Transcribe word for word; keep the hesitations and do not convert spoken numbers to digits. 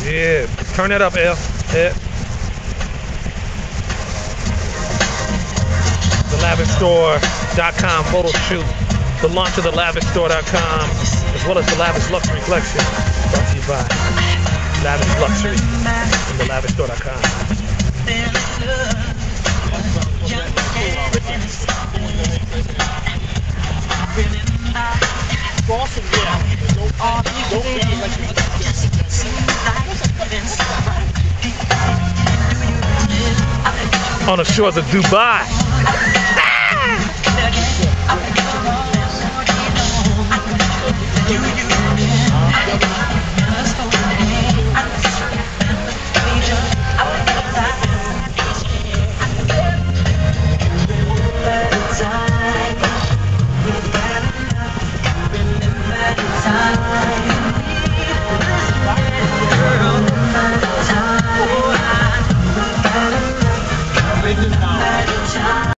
Yeah, turn that up, L. Yeah. the lavish store dot com photo shoot, the launch of the lavish store dot com, as well as the Lavish Luxury Collection, brought to you by Lavish Luxury and the lavish store dot com. Boston, yeah. On the shores of Dubai.